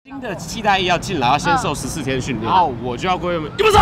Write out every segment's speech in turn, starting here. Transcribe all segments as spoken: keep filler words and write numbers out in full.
新的替代役要进来，要先受十四天训练，然后我就要过去，你不走。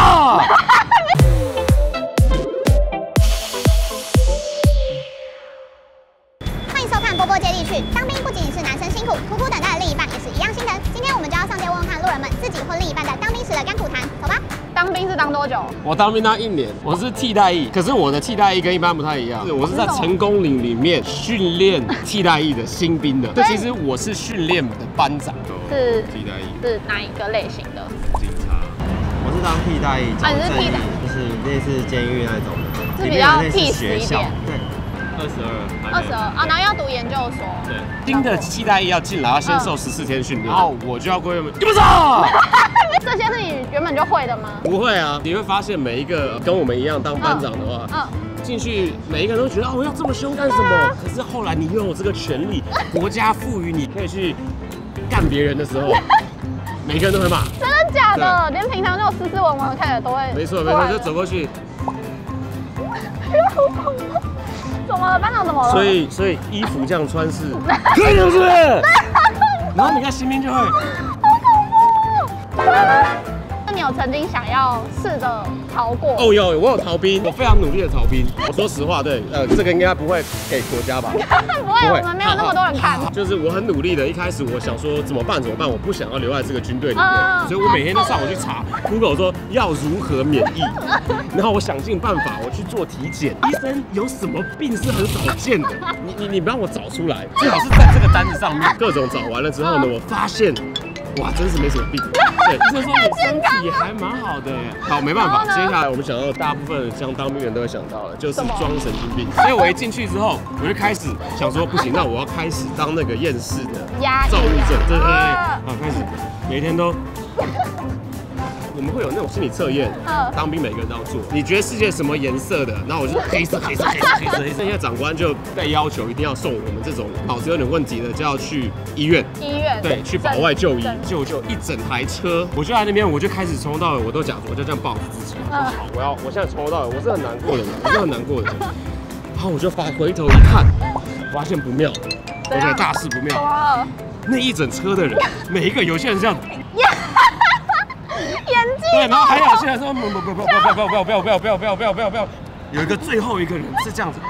欢迎收看波波接力去。当兵不仅仅是男生辛苦，苦苦等待的另一半也是一样心疼。今天我们就要上街问问看路人们自己或另一半的当兵时的甘苦谈，走吧。当兵是当多久？ 我当兵当一年，我是替代役，可是我的替代役跟一般不太一样，我是在成功岭里面训练替代役的新兵的。对，其实我是训练的班长。 是替代役， 是哪一个类型的？ 警察。 我是当替代役， 啊，你是替代， 就是类似监狱那种的， 是比较 peace 一点。 对，二十二， 二十二啊，然后要读研究所。 对，新的替代役要进来，要先受十四天训练，然后我就要过去，你不走。 这些是你原本就会的吗？ 不会啊，你会发现每一个跟我们一样当班长的话，嗯。进去，每一个人都觉得哦，我要这么凶干什么？可是后来你拥有这个权利，国家赋予你可以去干别人的时候，每个人都会骂。 真的假的？连平常那种斯斯文文看着都会。 没错没错，就走过去。 好恐怖！怎么了？班长怎么了？ 所以所以衣服这样穿是可以的，是不是？然后你看新兵就会。好恐怖！那你有曾经想要试着逃过？ 哦，有，我有逃兵，我非常努力的逃兵。我说实话，对，呃，这个应该不会给国家吧？ 不会，我们没有那么多人看。 就是我很努力的，一开始我想说怎么办怎么办，我不想要留在这个军队里面，所以我每天都上网去查 Google 说要如何免疫，然后我想尽办法，我去做体检，医生有什么病是很少见的，你你你帮我找出来，最好是在这个单子上面各种找完了之后呢，我发现。哇，真是没什么病。对，医生说你身体还蛮好的。好，没办法，接下来我们想到大部分像当兵人都会想到的，就是装神经病。所以我一进去之后，我就开始想说，不行，那我要开始当那个厌世的躁郁症。对对对，啊，开始每天都。我们会有那种心理测验，当兵每个人都要做。你觉得世界什么颜色的？然后我就黑色、黑色、黑色、黑色、黑色。现在长官就被要求一定要送我们这种脑子有点问题的，就要去医院。 医院对，去保外就医，就就一整台车。我就在那边，我就开始从头到尾我都假装，我就这样抱着自己。好，我要，我现在从头到尾我是很难过的人，我是很难过的人。然后我就发回头一看，发现不妙，我觉得大事不妙。那一整车的人，每一个有些人这样。对，然后还有些人说不不不不不不不不不不不不不不不不不，有一个最后一个人是这样子，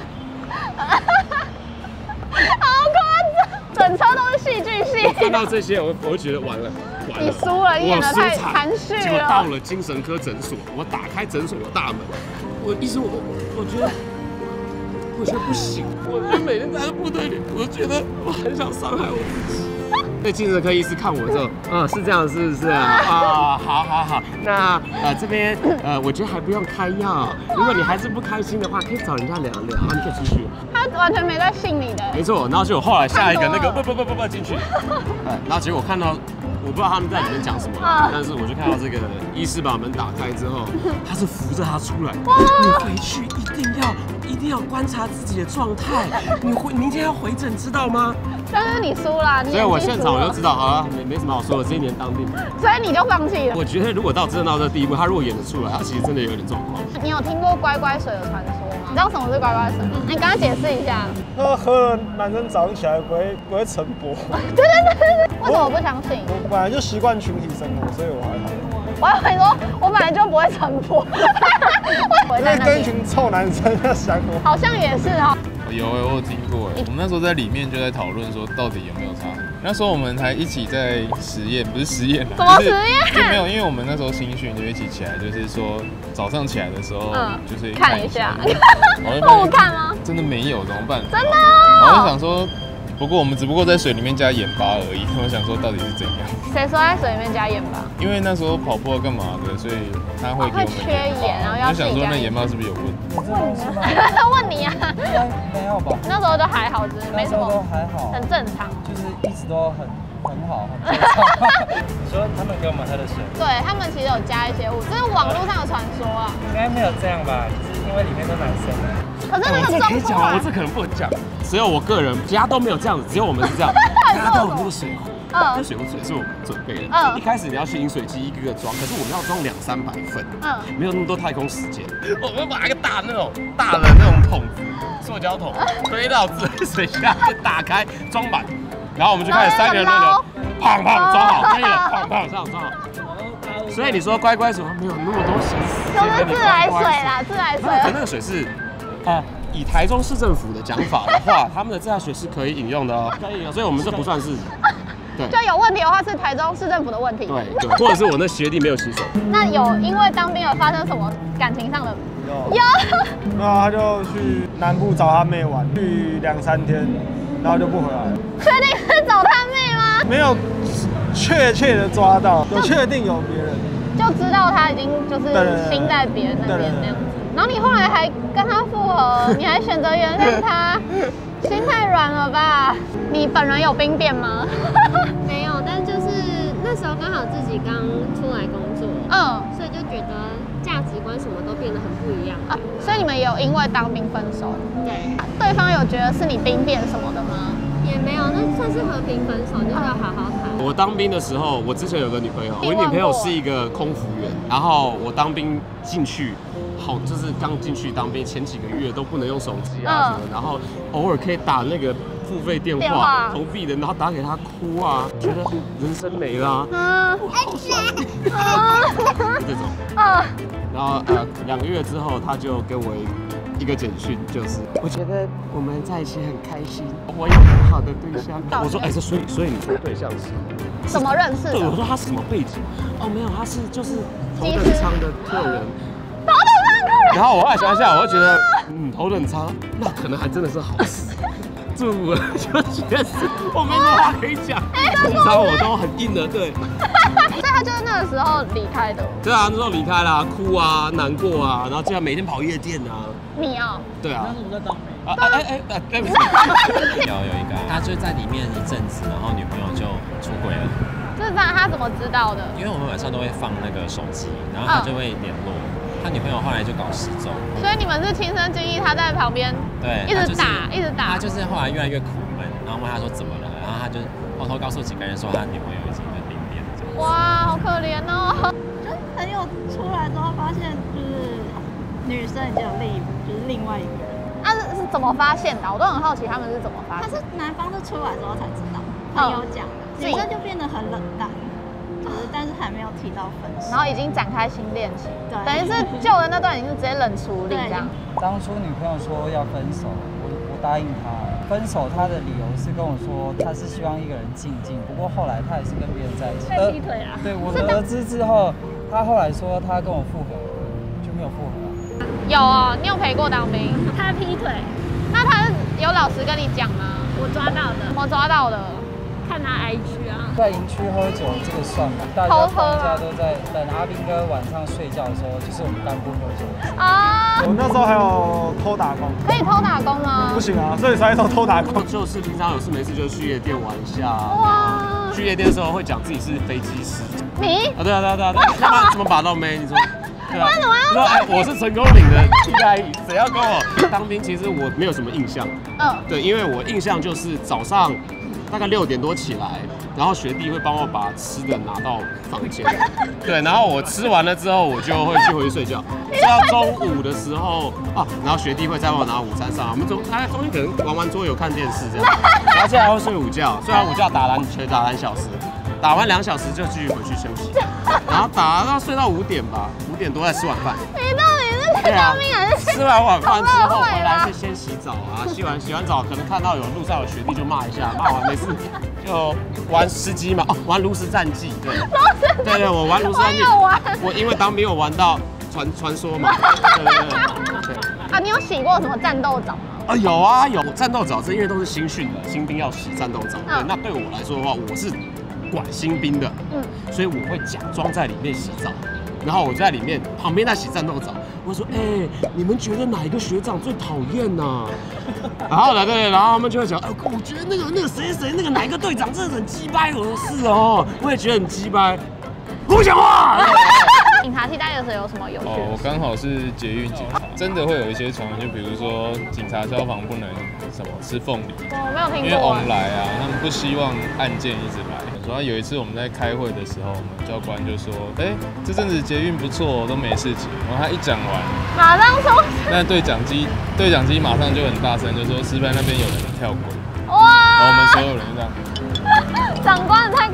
好夸张，整车都是戏剧性。 看到这些，我我就觉得完了，完了， 你输了，你演得太含蓄了。 结果到了精神科诊所，我打开诊所的大门，我医生我我觉得。我觉得不行，我觉得每天在部队里，我觉得我很想伤害我自己。那精神科医师看我之后，嗯，是这样，是不是啊？啊，好好好，那呃这边呃，我觉得还不用开药。如果你还是不开心的话，可以找人家聊聊，啊，你可以出去。 他完全没在信你的。 没错，然后就后来下一个那个不不不不不进去，然后结果看到。我不知道他们在里面讲什么，但是我就看到这个医师把门打开之后，他是扶着他出来。你回去一定要一定要观察自己的状态，你回明天要回诊，知道吗？ 但是你输了， 所以我现场我就知道，好了，没没什么好说的，这一年当兵。 所以你就放弃了。 我觉得如果到真的到这地步，他如果演得出来，他其实真的有点状况。 你有听过乖乖水的传说吗？你知道什么是乖乖水吗？你刚刚解释一下。 喝喝了，男生早上起来不会不会晨勃。 对对对对对。为什么我不相信？ 我本来就习惯群体生活，所以我还好。 我还会说，我本来就不会晨勃。 那跟一群臭男生在想我。 好像也是哦。 有哎，我有听过哎。我们那时候在里面就在讨论说，到底有没有差？那时候我们还一起在实验，不是实验， 什么实验？ 就没有，因为我们那时候新训就一起起来，就是说早上起来的时候，就是看一下。 不看吗？ 真的没有，怎么办？ 真的。 然后就想说。不过我们只不过在水里面加盐巴而已，我想说到底是怎样？ 谁说在水里面加盐巴？ 因为那时候跑步干嘛的，所以他会给我们缺盐，然后要就想说那盐巴是不是有问题？ 问你啊？ 没有吧？ 那时候就还好，只是没什么， 都还好， 很正常， 就是一直都很很好，很正常。你说他们给我们喝的水？ 对他们其实有加一些物，这是网络上的传说啊。 应该没有这样吧？就是因为里面都男生。 可是那个可以讲啊，我这可能不能讲。只有我个人，其他都没有这样子，只有我们是这样。大家都有那个水壶，那水壶水是我们准备的。嗯，一开始你要去饮水机一个个装，可是我们要装两三百份，嗯，没有那么多太空时间。我们把一个大那种大的那种桶子，塑胶桶推到自来水下，再打开装满，然后我们就开始三个人轮流胖胖抓好，可以了，胖胖这样抓好。所以你说乖乖水没有那么多心思， 就是自来水啦，自来水。 可那个水是啊。以台中市政府的讲法的话，他们的自来水是可以饮用的哦，可以饮用，所以我们这不算是。对， 就有问题的话是台中市政府的问题。 对对，或者是我那学弟没有洗手。 那有因为当兵而发生什么感情上的？ 有。有。那他就去南部找他妹玩，去两三天，然后就不回来了。 确定是找他妹吗？ 没有确切的抓到，有确定有别人， 就知道他已经就是心在别人那边那样子。然后你后来还跟他复合，你还选择原谅他，心太软了吧？你本人有兵变吗？ 没有，但就是那时候刚好自己刚出来工作，嗯，所以就觉得价值观什么都变得很不一样啊。 所以你们有因为当兵分手？ 对。 对方有觉得是你兵变什么的吗？ 也没有，那算是和平分手，就是要好好谈。 我当兵的时候，我之前有个女朋友，我女朋友是一个空服员，然后我当兵进去。好，就是刚进去当兵前几个月都不能用手机啊什么，然后偶尔可以打那个付费电话，投币的，然后打给他哭啊，觉得人生没啦，嗯，好爽，这种，嗯，然后呃两个月之后，他就给我一个简讯，就是我觉得我们在一起很开心，我有很好的对象。我说哎，这所以所以你的对象是怎么认识的？ 对，我说他是什么背景？哦，没有，他是就是头等舱的客人。然后我后来想想，我就觉得，嗯，头等舱那可能还真的是好事。这我就觉得是我没什么话可以讲，平常我都很硬的，对。 所以他就是那个时候离开的。 对啊，那时候离开了，哭啊，难过啊，然后这样每天跑夜店啊。 你啊？ 对啊。 那是我在当兵。 啊哎哎哎，对不起。 有有一个，他就在里面一阵子，然后女朋友就出轨了。 这是他怎么知道的？ 因为我们晚上都会放那个手机，然后他就会联络。他女朋友后来就搞失踪， 所以你们是亲身经历，他在旁边对一直打、就是、一直打。 他就是后来越来越苦闷，然后问他说怎么了，然后他就偷偷告诉几个人说他女朋友已经在兵变这样。 哇，好可怜哦！ 就朋友出来之后发现，就是女生已经有另一就是另外一个人。 啊是是怎么发现的？我都很好奇他们是怎么发现。 他是男方是出来之后才知道，朋友讲的，女生就变得很冷淡。就是但是还没有提到分手， 然后已经展开新恋情，对，等于是旧的那段已经是直接冷处理这样。 当初女朋友说要分手，我我答应她。分手她的理由是跟我说，她是希望一个人静静。不过后来她也是跟别人在一起。 被劈腿啊！ 对，我得知之后，她后来说她跟我复合，就没有复合了。 有哦，你有陪过当兵？ 他劈腿， 那他有老实跟你讲吗？ 我抓到的。 我抓到的。 看他 I G 啊， 在营区喝酒这个算吗？大家大家都在等阿兵哥晚上睡觉的时候，就是我们干部喝酒啊。我那时候还有偷打工， 可以偷打工吗？ 不行啊，所以才偷偷打工。 就是平常有事没事就去夜店玩一下。哇！去夜店的时候会讲自己是飞机师。 你？ 啊，对啊对啊对啊，要不然怎么把到妹？你说？对啊。 为什么要？ 说哎，我是成功岭的替代役，谁要跟我当兵？其实我没有什么印象。嗯。对，因为我印象就是早上。大概六点多起来，然后学弟会帮我把吃的拿到房间，对，然后我吃完了之后，我就会去回去睡觉，睡到中午的时候啊，然后学弟会再帮我拿午餐上来，我们中大概中间可能玩完桌游看电视这样，然后接下来会睡午觉，睡完午觉打篮球打两小时，打完两小时就继续回去休息，然后打到睡到五点吧，五点多再吃晚饭。 你到底是在当兵还是？ 吃完晚饭之后回来是先洗澡啊，洗完洗完澡可能看到有路上有学弟就骂一下，骂完没事就玩吃鸡嘛，哦，玩炉石战记，对，对对，我玩炉石战记，我因为当兵有玩到传传说嘛，对对对。 啊，你有洗过什么战斗澡吗？ 啊，有啊有，战斗澡这因为都是新训的，新兵要洗战斗澡，对，那对我来说的话，我是管新兵的，嗯，所以我会假装在里面洗澡。然后我就在里面旁边在洗战斗澡，我说：“哎、欸，你们觉得哪一个学长最讨厌呢？”然后呢，对，然后他们就会讲：“哎、欸，我觉得那个那个谁谁那个哪一个队长真的很鸡掰。”我说：“是哦，我也觉得很鸡掰。”不讲话。 警察替代的时候有什么有趣？ 哦，我刚好是捷运警察，真的会有一些传闻，就比如说警察消防不能什么吃凤梨， 我没有听过。 因为翁来啊，他们不希望案件一直来。然后有一次我们在开会的时候，我们教官就说：“哎、欸，这阵子捷运不错，都没事情。”然后他一讲完， 马上冲。 那对讲机对讲机马上就很大声，就说：“石牌那边有人跳轨。”哇！然后我们所有人就这样。 长官太尴尬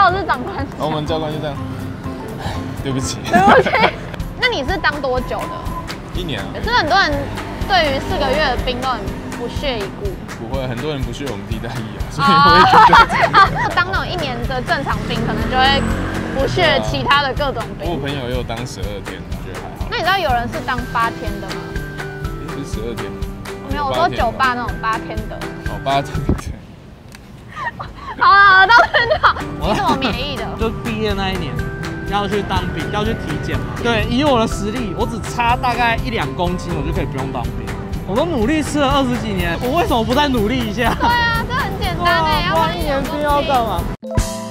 道是长官。 然后我们教官就这样，对不起。 对不起。那你是当多久的？ 一年啊。 可是很多人对于四个月的兵都很不屑一顾。 不会，很多人不屑我们替代役啊，所以我也觉得。 当那种一年的正常兵，可能就会不屑其他的各种兵。 我朋友也有当十二天，我觉得还好。 那你知道有人是当八天的吗？ 是十二天。 没有，我说酒吧那种八天的。 哦，八天的。 好了，到这就好。你怎么免疫的？ 就毕业那一年要去当兵，要去体检嘛。对，以我的实力，我只差大概一两公斤，我就可以不用当兵。我都努力吃了二十几年，我为什么不再努力一下？ 对啊，这很简单诶，要不然一年兵要干嘛？